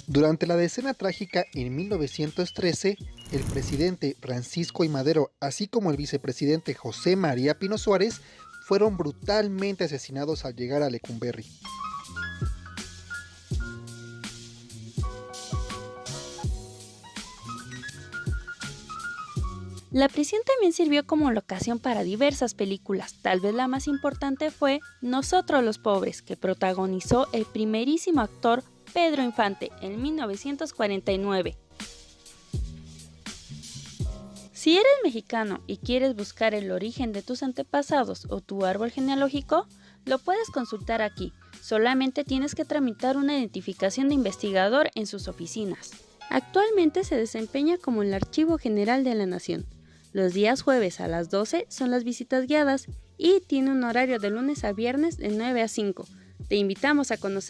Durante la decena trágica en 1913, el presidente Francisco I. Madero, así como el vicepresidente José María Pino Suárez, fueron brutalmente asesinados al llegar a Lecumberri. La prisión también sirvió como locación para diversas películas. Tal vez la más importante fue Nosotros los Pobres, que protagonizó el primerísimo actor Pedro Infante en 1949. Si eres mexicano y quieres buscar el origen de tus antepasados o tu árbol genealógico, lo puedes consultar aquí. Solamente tienes que tramitar una identificación de investigador en sus oficinas. Actualmente se desempeña como el Archivo General de la Nación. Los días jueves a las 12 son las visitas guiadas y tiene un horario de lunes a viernes de 9 a 5. Te invitamos a conocer